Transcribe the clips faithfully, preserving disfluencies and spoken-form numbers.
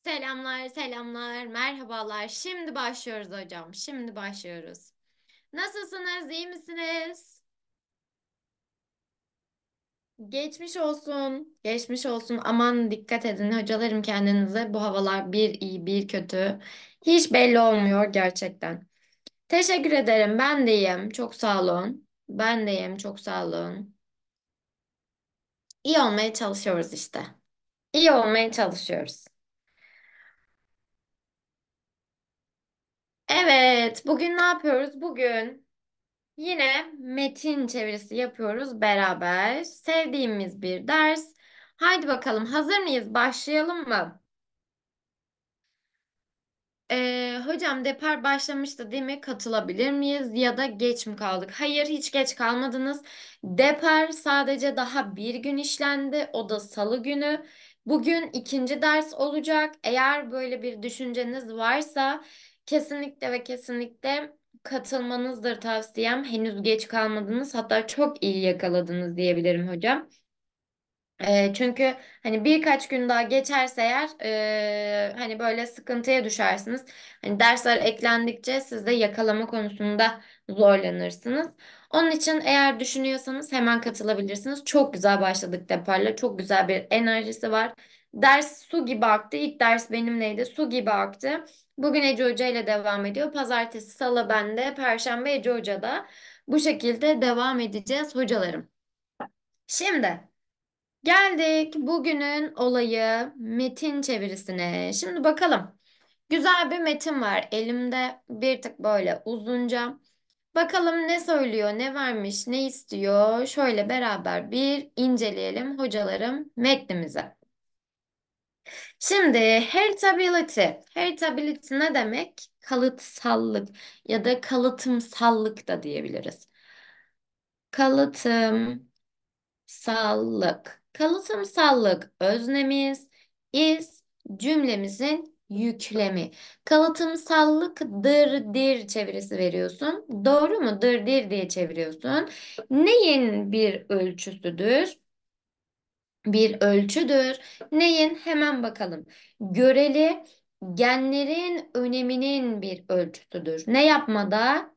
Selamlar, selamlar, merhabalar. Şimdi başlıyoruz hocam. Şimdi başlıyoruz. Nasılsınız? İyi misiniz? Geçmiş olsun. Geçmiş olsun. Aman dikkat edin hocalarım kendinize. Bu havalar bir iyi bir kötü. Hiç belli olmuyor gerçekten. Teşekkür ederim. Ben de iyiyim. Çok sağ olun. Ben de iyiyim. Çok sağ olun. İyi olmaya çalışıyoruz işte. İyi olmaya çalışıyoruz. Evet, bugün ne yapıyoruz? Bugün yine metin çevirisi yapıyoruz beraber. Sevdiğimiz bir ders. Haydi bakalım hazır mıyız? Başlayalım mı? Ee, hocam depar başlamıştı değil mi? Katılabilir miyiz ya da geç mi kaldık? Hayır, hiç geç kalmadınız. Depar sadece daha bir gün işlendi. O da Salı günü. Bugün ikinci ders olacak. Eğer böyle bir düşünceniz varsa kesinlikle ve kesinlikle katılmanızdır tavsiyem. Henüz geç kalmadınız. Hatta çok iyi yakaladınız diyebilirim hocam. Eee, çünkü hani birkaç gün daha geçerse eğer eee, hani böyle sıkıntıya düşersiniz. Hani dersler eklendikçe siz de yakalama konusunda zorlanırsınız. Onun için eğer düşünüyorsanız hemen katılabilirsiniz. Çok güzel başladık deparla. Çok güzel bir enerjisi var. Ders su gibi aktı. İlk ders benimleydi. Su gibi aktı. Bugün Ece Hoca ile devam ediyor. Pazartesi, Salı bende, Perşembe Ece Hoca'da. Bu şekilde devam edeceğiz hocalarım. Şimdi. Geldik bugünün olayı metin çevirisine. Şimdi bakalım. Güzel bir metin var elimde bir tık böyle uzunca. Bakalım ne söylüyor, ne vermiş, ne istiyor. Şöyle beraber bir inceleyelim hocalarım metnimize. Şimdi heritability. Heritability ne demek? Kalıtsallık ya da kalıtımsallık da diyebiliriz. Kalıtım. Sallık. Kalıtımsallık öznemiz, is cümlemizin yüklemi. Kalıtımsallık dır dir çevirisi veriyorsun. Doğru mu? Dır dir diye çeviriyorsun. Neyin bir ölçüsüdür? Bir ölçüdür. Neyin? Hemen bakalım. Göreli genlerin öneminin bir ölçüsüdür. Ne yapmada?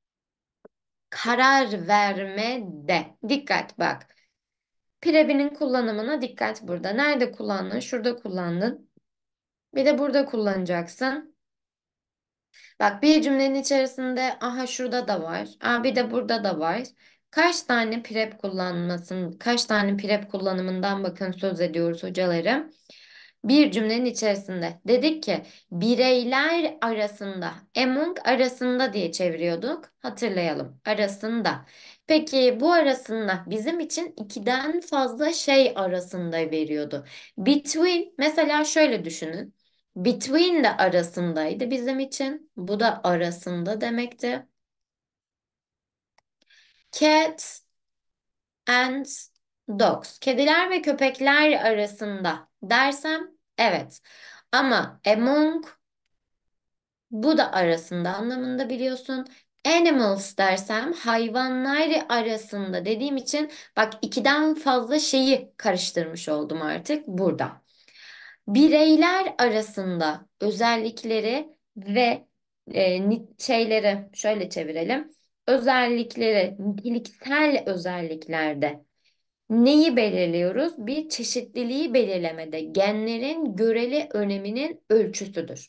Karar vermede. Dikkat bak. Pirebinin kullanımına dikkat burada. Nerede kullandın? Şurada kullandın. Bir de burada kullanacaksın. Bak bir cümlenin içerisinde aha şurada da var. Aa, bir de burada da var. Kaç tane prep kullanmasın, kaç tane prep kullanımından bakın söz ediyoruz hocalarım. Bir cümlenin içerisinde dedik ki bireyler arasında, among arasında diye çeviriyorduk. Hatırlayalım. Arasında. Peki bu arasında bizim için ikiden fazla şey arasında veriyordu. Between mesela şöyle düşünün. Between de arasındaydı bizim için. Bu da arasında demekti. Cat and dogs. Kediler ve köpekler arasında dersem evet. Ama among bu da arasında anlamında biliyorsun. Animals dersem hayvanlar arasında dediğim için bak ikiden fazla şeyi karıştırmış oldum artık burada. Bireyler arasında özellikleri ve e, ni- şeyleri şöyle çevirelim. Özellikleri, niteliksel özelliklerde neyi belirliyoruz? Bir çeşitliliği belirlemede genlerin göreli öneminin ölçüsüdür.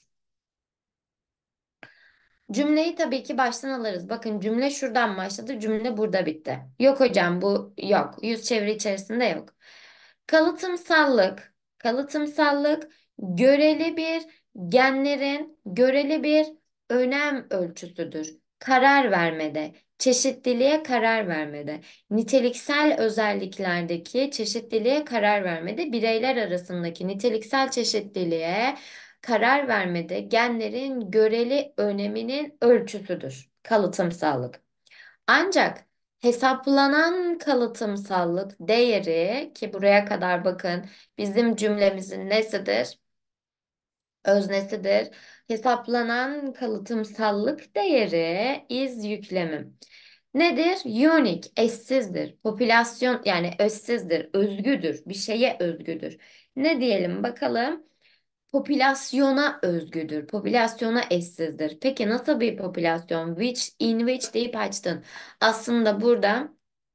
Cümleyi tabii ki baştan alırız. Bakın cümle şuradan başladı, cümle burada bitti. Yok hocam bu yok. Yüz çeviri içerisinde yok. Kalıtımsallık, kalıtımsallık göreli bir genlerin göreli bir önem ölçüsüdür. Karar vermede, çeşitliliğe karar vermede, niteliksel özelliklerdeki çeşitliliğe karar vermede, bireyler arasındaki niteliksel çeşitliliğe karar vermede genlerin göreli öneminin ölçüsüdür. Kalıtımsallık. Ancak hesaplanan kalıtımsallık değeri ki buraya kadar bakın bizim cümlemizin nesidir? Öznesidir. Hesaplanan kalıtımsallık değeri is yüklemim. Nedir? Unique, eşsizdir. Popülasyon yani eşsizdir, özgüdür, bir şeye özgüdür. Ne diyelim bakalım? popülasyona özgüdür. Popülasyona eşsizdir. Peki nasıl bir popülasyon? Which, in which deyip açtın. Aslında burada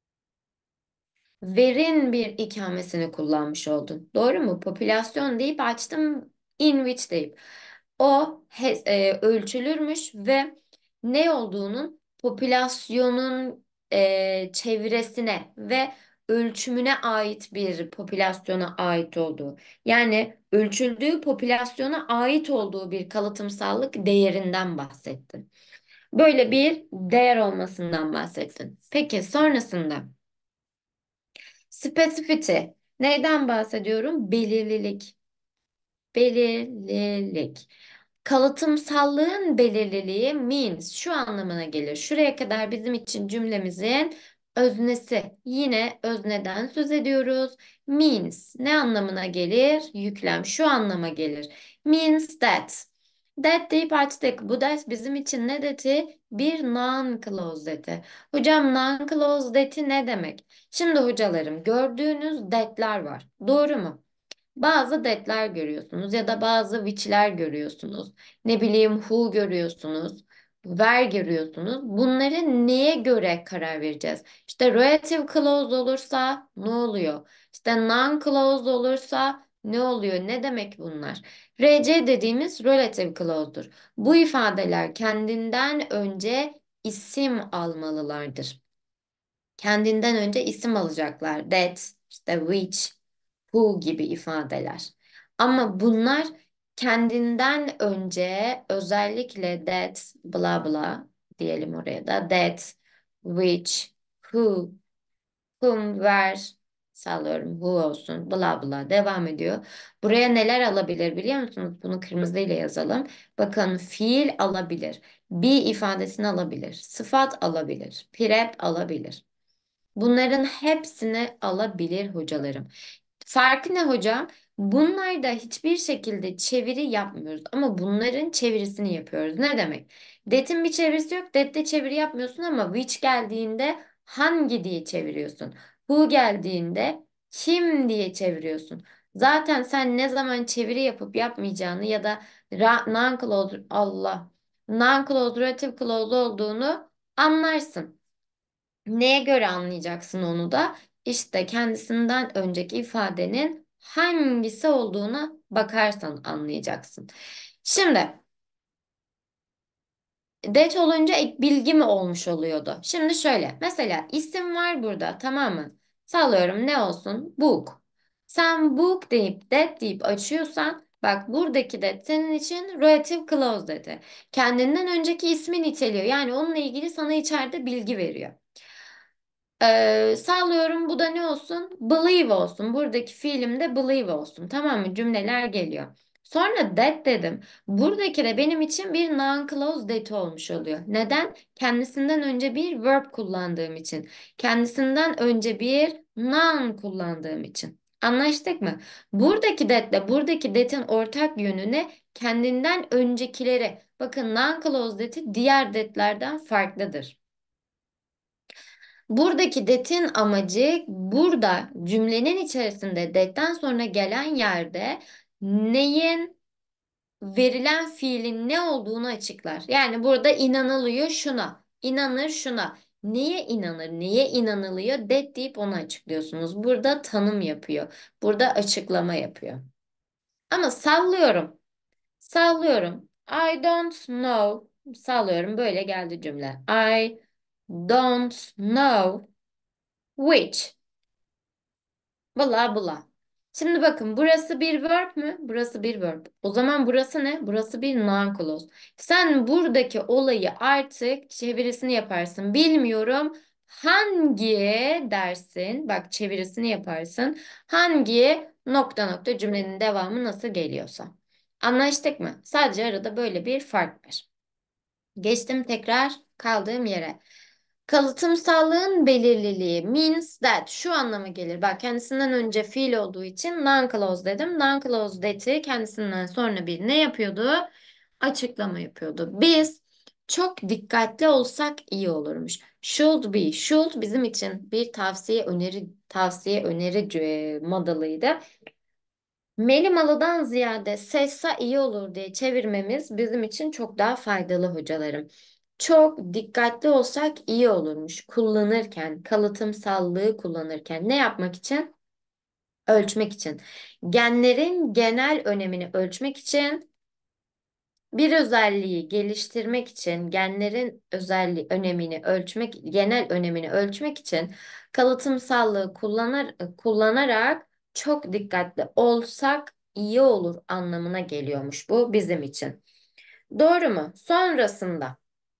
where'in bir ikamesini kullanmış oldun. Doğru mu? Popülasyon deyip açtım, in which deyip. O he- e, ölçülürmüş ve ne olduğunun popülasyonun e, çevresine ve ölçümüne ait bir popülasyona ait olduğu. Yani ölçüldüğü popülasyona ait olduğu bir kalıtımsallık değerinden bahsettin. Böyle bir değer olmasından bahsettin. Peki sonrasında specificity neyden bahsediyorum? Belirlilik. Belirlilik. Kalıtımsallığın belirliliği means şu anlamına gelir. Şuraya kadar bizim için cümlemizin öznesi. Yine özneden söz ediyoruz. Means ne anlamına gelir? Yüklem şu anlama gelir. Means that. That deyip açtık. Bu that bizim için ne dedi? Bir non-clause dedi. Hocam non-clause that'i ne demek? Şimdi hocalarım gördüğünüz that'ler var. Doğru mu? Bazı that'ler görüyorsunuz ya da bazı which'ler görüyorsunuz. Ne bileyim who görüyorsunuz. Where görüyorsunuz. Bunları neye göre karar vereceğiz? İşte relative clause olursa ne oluyor? İşte non-clause olursa ne oluyor? Ne demek bunlar? R C dediğimiz relative clause'dur. Bu ifadeler kendinden önce isim almalılardır. Kendinden önce isim alacaklar. That, işte which, who gibi ifadeler. Ama bunlar kendinden önce özellikle that, bla bla diyelim oraya da that, which, who, whom, where sallıyorum who olsun bla bla devam ediyor. Buraya neler alabilir biliyor musunuz? Bunu kırmızı ile yazalım. Bakın fiil alabilir. Be ifadesini alabilir. Sıfat alabilir. Prep alabilir. Bunların hepsini alabilir hocalarım. Farkı ne hocam? Bunlarda hiçbir şekilde çeviri yapmıyoruz ama bunların çevirisini yapıyoruz. Ne demek? Det'in bir çevirisi yok. Det'te çeviri yapmıyorsun ama which geldiğinde hangi diye çeviriyorsun. Who geldiğinde kim diye çeviriyorsun. Zaten sen ne zaman çeviri yapıp yapmayacağını ya da ra- non-clause Allah non-clause relative clause olduğunu anlarsın. Neye göre anlayacaksın onu da? İşte kendisinden önceki ifadenin hangisi olduğuna bakarsan anlayacaksın. Şimdi det olunca ek bilgi mi olmuş oluyordu? Şimdi şöyle mesela isim var burada tamam mı? Sallıyorum ne olsun? Book. Sen book deyip that deyip açıyorsan bak buradaki that senin için relative clause dedi. Kendinden önceki ismi niteliyor. Yani onunla ilgili sana içeride bilgi veriyor. Ee, sallıyorum bu da ne olsun? Believe olsun. Buradaki fiilimde believe olsun. Tamam mı? Cümleler geliyor. Sonra that dedim. Buradaki de benim için bir non-clause that olmuş oluyor. Neden? Kendisinden önce bir verb kullandığım için. Kendisinden önce bir noun kullandığım için. Anlaştık mı? Buradaki that'le buradaki that'in ortak yönü ne? Kendinden öncekileri. Bakın non-clause that'i diğer that'lerden farklıdır. Buradaki that'in amacı burada cümlenin içerisinde that'ten sonra gelen yerde neyin verilen fiilin ne olduğunu açıklar. Yani burada inanılıyor şuna, inanır şuna. Neye inanır, neye inanılıyor that deyip onu açıklıyorsunuz. Burada tanım yapıyor. Burada açıklama yapıyor. Ama sallıyorum. Sallıyorum. I don't know. Sallıyorum böyle geldi cümle. I don't know which. Bla bla. Şimdi bakın burası bir verb mü? Burası bir verb. O zaman burası ne? Burası bir noun clause. Sen buradaki olayı artık çevirisini yaparsın. Bilmiyorum hangi dersin? Bak çevirisini yaparsın. Hangi nokta nokta cümlenin devamı nasıl geliyorsa. Anlaştık mı? Sadece arada böyle bir fark var. Geçtim tekrar kaldığım yere. Kalıtımsallığın belirliliği means that şu anlama gelir. Bak kendisinden önce fiil olduğu için non-clause dedim. Non-clause that'i kendisinden sonra bir ne yapıyordu? Açıklama yapıyordu. Biz çok dikkatli olsak iyi olurmuş. Should be. Should bizim için bir tavsiye öneri tavsiye öneri e, modalıydı. Melimalı'dan ziyade sessa iyi olur diye çevirmemiz bizim için çok daha faydalı hocalarım. Çok dikkatli olsak iyi olurmuş. Kullanırken, kalıtımsallığı kullanırken ne yapmak için? Ölçmek için. Genlerin genel önemini ölçmek için, bir özelliği geliştirmek için, genlerin özelliği önemini ölçmek, genel önemini ölçmek için kalıtımsallığı kullanır, kullanarak çok dikkatli olsak iyi olur anlamına geliyormuş bu bizim için. Doğru mu? Sonrasında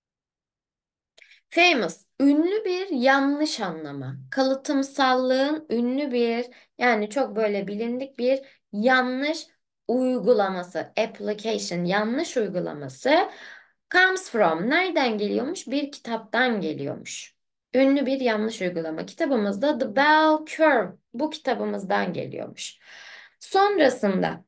famous, ünlü bir yanlış anlama. Kalıtımsallığın ünlü bir, yani çok böyle bilindik bir yanlış uygulaması. Application, yanlış uygulaması. Comes from, nereden geliyormuş? Bir kitaptan geliyormuş. Ünlü bir yanlış uygulama. Kitabımızda The Bell Curve, bu kitabımızdan geliyormuş. Sonrasında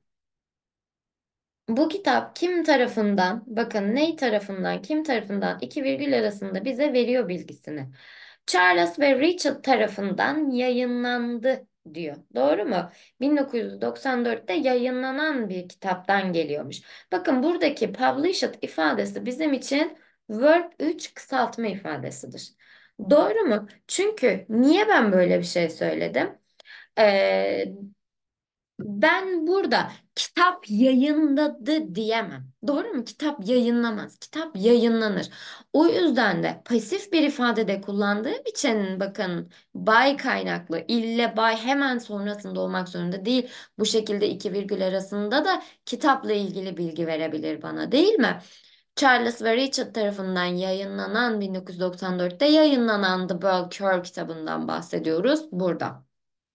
bu kitap kim tarafından, bakın ney tarafından, kim tarafından, iki virgül arasında bize veriyor bilgisini. Charles ve Richard tarafından yayınlandı diyor. Doğru mu? bin dokuz yüz doksan dörtte yayınlanan bir kitaptan geliyormuş. Bakın buradaki published ifadesi bizim için verb üç kısaltma ifadesidir. Doğru mu? Çünkü niye ben böyle bir şey söyledim? Ee, Ben burada kitap yayınladı diyemem. Doğru mu? Kitap yayınlamaz. Kitap yayınlanır. O yüzden de pasif bir ifadede kullandığım için bakın by kaynaklı, ille by hemen sonrasında olmak zorunda değil. Bu şekilde iki virgül arasında da kitapla ilgili bilgi verebilir bana, değil mi? Charles ve Richard tarafından yayınlanan, bin dokuz yüz doksan dörtte yayınlanan The Bell Curve kitabından bahsediyoruz burada.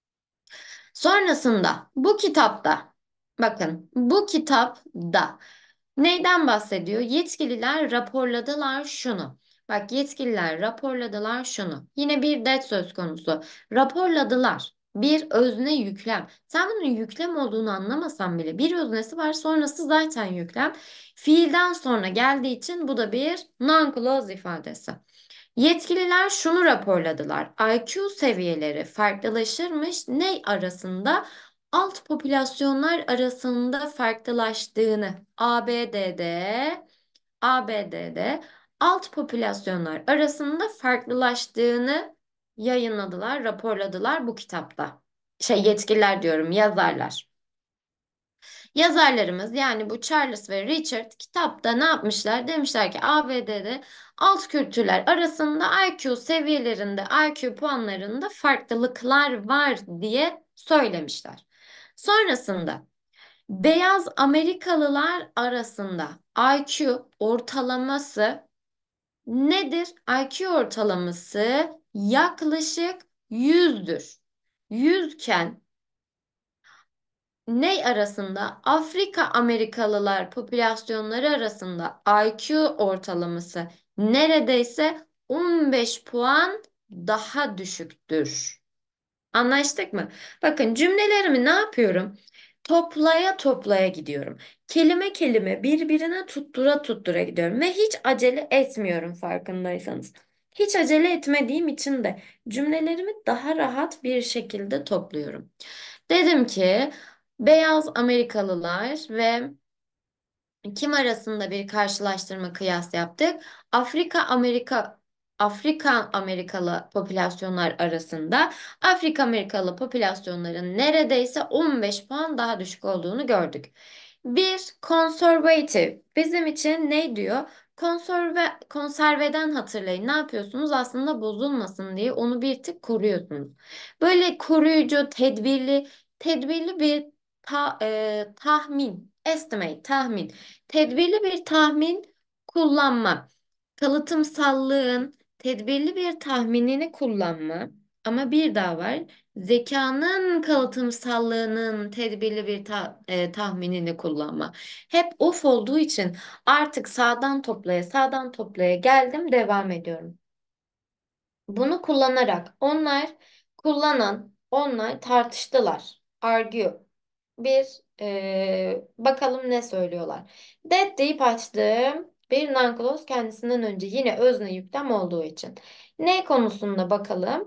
Sonrasında bu kitapta, bakın bu kitapta neyden bahsediyor? Yetkililer raporladılar şunu. Bak, yetkililer raporladılar şunu. Yine bir det söz konusu. Raporladılar. Bir özne yüklem. Sen bunun yüklem olduğunu anlamasan bile bir öznesi var, sonrası zaten yüklem. Fiilden sonra geldiği için bu da bir non-clause ifadesi. Yetkililer şunu raporladılar. I Q seviyeleri farklılaşırmış. Ne arasında? Alt popülasyonlar arasında farklılaştığını. A B D'de, A B D'de alt popülasyonlar arasında farklılaştığını yayınladılar, raporladılar bu kitapta. Şey, yetkililer diyorum, yazarlar. Yazarlarımız, yani bu Charles ve Richard, kitapta ne yapmışlar? Demişler ki A B D'de alt kültürler arasında I Q seviyelerinde, I Q puanlarında farklılıklar var diye söylemişler. Sonrasında beyaz Amerikalılar arasında I Q ortalaması nedir? I Q ortalaması yaklaşık yüzdür. yüz iken ney arasında? Afrika Amerikalılar popülasyonları arasında I Q ortalaması neredeyse on beş puan daha düşüktür. Anlaştık mı? Bakın cümlelerimi ne yapıyorum? Toplaya toplaya gidiyorum. Kelime kelime birbirine tuttura tuttura gidiyorum ve hiç acele etmiyorum, farkındaysanız. Hiç acele etmediğim için de cümlelerimi daha rahat bir şekilde topluyorum. Dedim ki beyaz Amerikalılar ve kim arasında bir karşılaştırma, kıyas yaptık? Afrika Amerika Afrika Amerikalı popülasyonlar arasında Afrika Amerikalı popülasyonların neredeyse on beş puan daha düşük olduğunu gördük. Bir conservative bizim için ne diyor? Konserve, konserveden hatırlayın. Ne yapıyorsunuz? Aslında bozulmasın diye onu bir tık koruyorsunuz. Böyle koruyucu, tedbirli, tedbirli bir ta- e, tahmin, estimate, tahmin. Tedbirli bir tahmin kullanma. Kalıtımsallığın tedbirli bir tahminini kullanma. Ama bir daha var. Zekanın kalıtımsallığının tedbirli bir ta- e, tahminini kullanma. Hep of olduğu için artık sağdan toplaya sağdan toplaya geldim, devam ediyorum. Bunu kullanarak onlar kullanan onlar tartıştılar. Argue. Bir e, bakalım ne söylüyorlar. That deyip açtım. Bir non-clause kendisinden önce yine özne yüklem olduğu için. Ne konusunda bakalım?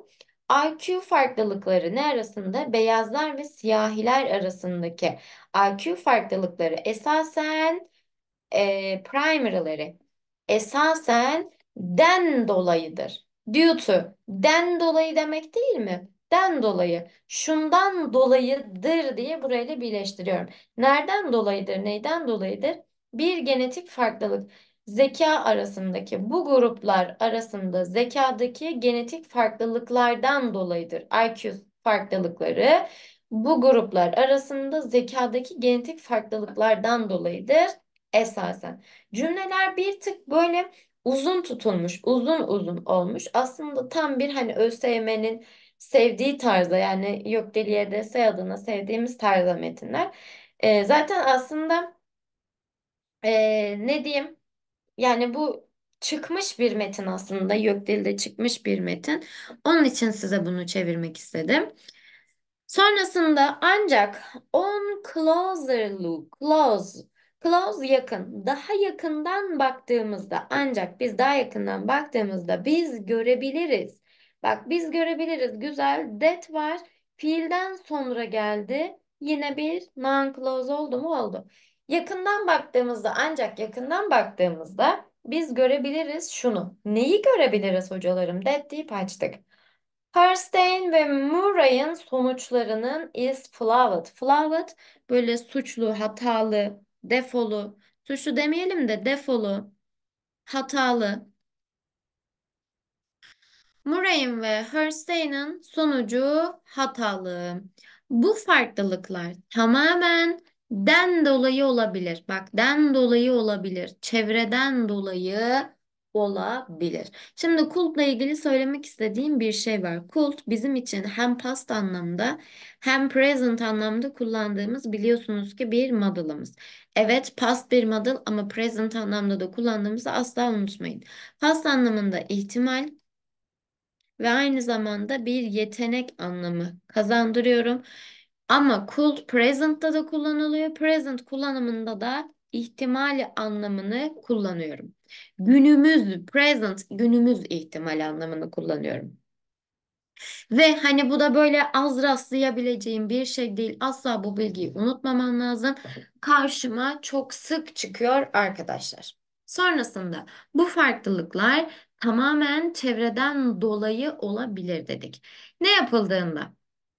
I Q farklılıkları ne arasında? Beyazlar ve siyahiler arasındaki I Q farklılıkları esasen e, primary'leri esasen den dolayıdır. Due to. Den dolayı demek değil mi? Den dolayı. Şundan dolayıdır diye burayla birleştiriyorum. Nereden dolayıdır? Neyden dolayıdır? Bir genetik farklılık. Zeka arasındaki bu gruplar arasında zekadaki genetik farklılıklardan dolayıdır. I Q farklılıkları bu gruplar arasında zekadaki genetik farklılıklardan dolayıdır esasen. Cümleler bir tık böyle uzun tutulmuş, uzun uzun olmuş. Aslında tam bir hani ÖSYM'nin sevdiği tarzda yani yok deliye de adına sevdiğimiz tarzda metinler. Ee, zaten aslında ee, ne diyeyim? Yani bu çıkmış bir metin aslında. Gökdil'de çıkmış bir metin. Onun için size bunu çevirmek istedim. Sonrasında ancak on closer look, close, close yakın, daha yakından baktığımızda ancak biz daha yakından baktığımızda biz görebiliriz. Bak biz görebiliriz. Güzel. That var. Fiilden sonra geldi. Yine bir non-clause oldu mu? Oldu. Yakından baktığımızda ancak yakından baktığımızda biz görebiliriz şunu. Neyi görebiliriz hocalarım? That deyip açtık. Herstein ve Murray'ın sonuçlarının is flawed. Flawed böyle suçlu, hatalı, defolu. Suçlu demeyelim de defolu, hatalı. Murray'ın ve Herstein'in sonucu hatalı. Bu farklılıklar tamamen den dolayı olabilir. Bak den dolayı olabilir. Çevreden dolayı olabilir. Şimdi kultla ilgili söylemek istediğim bir şey var. Kult bizim için hem past anlamda hem present anlamda kullandığımız biliyorsunuz ki bir model'ımız. Evet past bir model ama present anlamda da kullandığımızı asla unutmayın. Past anlamında ihtimal ve aynı zamanda bir yetenek anlamı kazandırıyorum. Ama could present'ta da kullanılıyor. Present kullanımında da ihtimali anlamını kullanıyorum. Günümüz, present, günümüz ihtimal anlamını kullanıyorum. Ve hani bu da böyle az rastlayabileceğim bir şey değil. Asla bu bilgiyi unutmamam lazım. Karşıma çok sık çıkıyor arkadaşlar. Sonrasında bu farklılıklar tamamen çevreden dolayı olabilir dedik. Ne yapıldığında?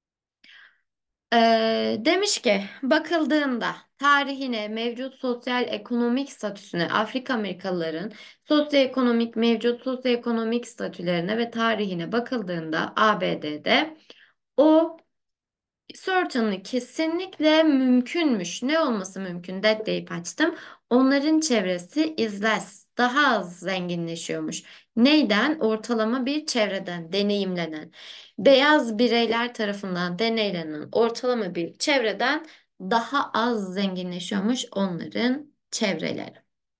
Ee, demiş ki bakıldığında tarihine, mevcut sosyal ekonomik statüsüne, Afrika Amerikalıların sosyoekonomik mevcut sosyoekonomik statülerine ve tarihine bakıldığında A B D'de o certainly kesinlikle mümkünmüş. Ne olması mümkün? That deyip açtım. Onların çevresi is less. Daha az zenginleşiyormuş. Neyden? Ortalama bir çevreden deneyimlenen. Beyaz bireyler tarafından deneylenen ortalama bir çevreden daha az zenginleşiyormuş onların çevreleri.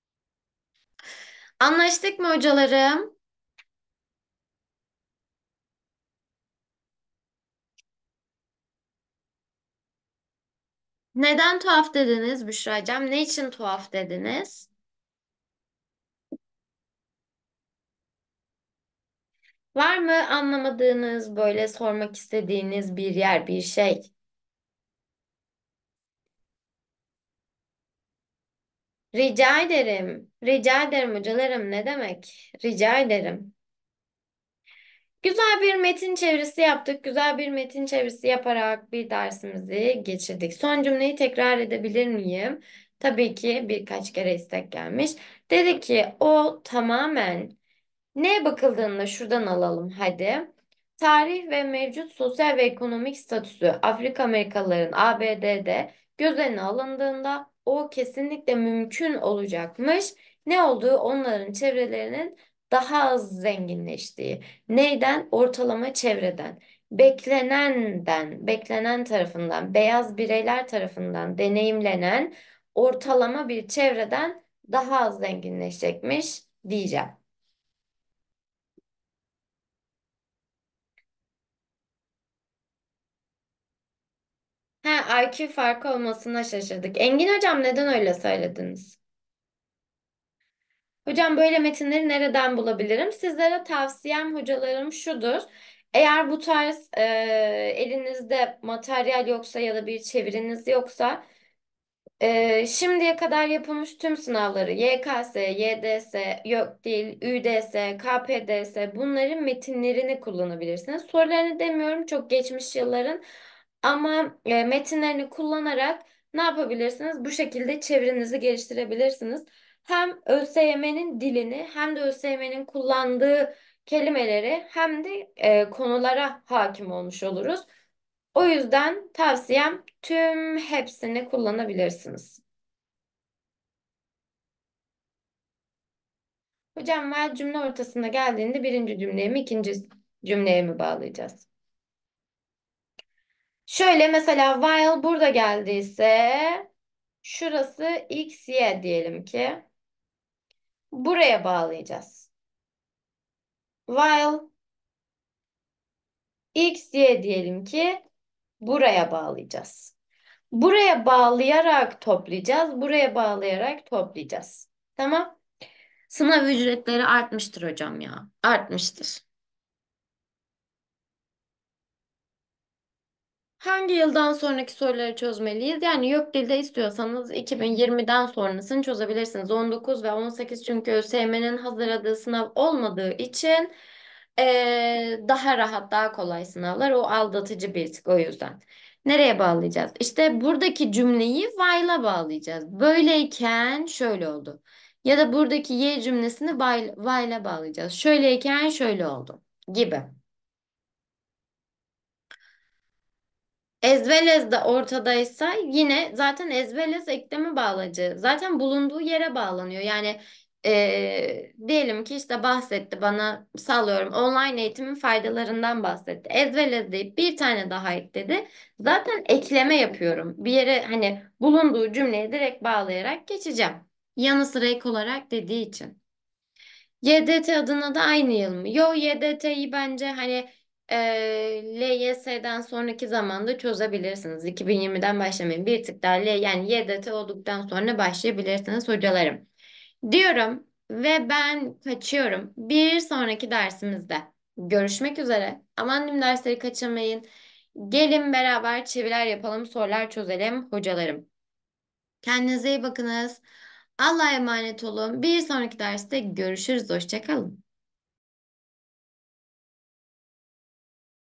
Anlaştık mı hocalarım? Neden tuhaf dediniz Büşra'cığım? Ne için tuhaf dediniz? Var mı anlamadığınız, böyle sormak istediğiniz bir yer, bir şey? Rica ederim. Rica ederim hocalarım. Ne demek? Rica ederim. Güzel bir metin çevirisi yaptık. Güzel bir metin çevirisi yaparak bir dersimizi geçirdik. Son cümleyi tekrar edebilir miyim? Tabii ki birkaç kere istek gelmiş. Dedi ki o tamamen neye bakıldığında şuradan alalım hadi. Tarih ve mevcut sosyal ve ekonomik statüsü Afrika Amerikalıların A B D'de göz önüne alındığında o kesinlikle mümkün olacakmış. Ne olduğu onların çevrelerinin daha az zenginleştiği. Neyden? Ortalama çevreden. Beklenenden, beklenen tarafından, beyaz bireyler tarafından deneyimlenen ortalama bir çevreden daha az zenginleşecekmiş diyeceğim. He, I Q farkı olmasına şaşırdık. Engin hocam neden öyle söylediniz? Hocam böyle metinleri nereden bulabilirim? Sizlere tavsiyem hocalarım şudur. Eğer bu tarz e, elinizde materyal yoksa ya da bir çeviriniz yoksa Ee, şimdiye kadar yapılmış tüm sınavları Y K S, Y D S, yok değil, Ü D S, K P D S bunların metinlerini kullanabilirsiniz. Sorularını demiyorum çok geçmiş yılların ama e, metinlerini kullanarak ne yapabilirsiniz? Bu şekilde çevirinizi geliştirebilirsiniz. Hem ÖSYM'nin dilini hem de ÖSYM'nin kullandığı kelimeleri hem de e, konulara hakim olmuş oluruz. O yüzden tavsiyem tüm hepsini kullanabilirsiniz. Hocam while cümle ortasında geldiğinde birinci cümleye mi ikinci cümleye mi bağlayacağız? Şöyle mesela while burada geldiyse şurası x, y diyelim ki buraya bağlayacağız. While x, y diyelim ki buraya bağlayacağız. Buraya bağlayarak toplayacağız. Buraya bağlayarak toplayacağız. Tamam. Sınav ücretleri artmıştır hocam ya. Artmıştır. Hangi yıldan sonraki soruları çözmeliyiz? Yani YÖKDİL'de istiyorsanız iki bin yirmiden sonrasını çözebilirsiniz. on dokuz ve on sekiz çünkü ÖSYM'nin hazırladığı sınav olmadığı için eee, daha rahat, daha kolay sınavlar. O aldatıcı bir tık o yüzden. Nereye bağlayacağız? İşte buradaki cümleyi while'a bağlayacağız. Böyleyken şöyle oldu. Ya da buradaki Y cümlesini while- while'a bağlayacağız. Şöyleyken şöyle oldu gibi. As well as de ortadaysa yine zaten as well as ekleme bağlacı. Zaten bulunduğu yere bağlanıyor. Yani eee, diyelim ki işte bahsetti bana sallıyorum online eğitimin faydalarından bahsetti. As well as deyip bir tane daha ekledi. Zaten ekleme yapıyorum. Bir yere hani bulunduğu cümleye direkt bağlayarak geçeceğim. Yanı sıra ek olarak dediği için. Y D T adına da aynı yıl mı? Yo Y D T'yi bence hani e, L Y S'den sonraki zamanda çözebilirsiniz. iki bin yirmiden başlamayın. Bir tık daha L, yani Y D T olduktan sonra başlayabilirsiniz hocalarım. Diyorum ve ben kaçıyorum. Bir sonraki dersimizde görüşmek üzere. Aman diyeyim dersleri kaçırmayın. Gelin beraber çeviriler yapalım, sorular çözelim hocalarım. Kendinize iyi bakınız. Allah'a emanet olun. Bir sonraki derste görüşürüz. Hoşça kalın.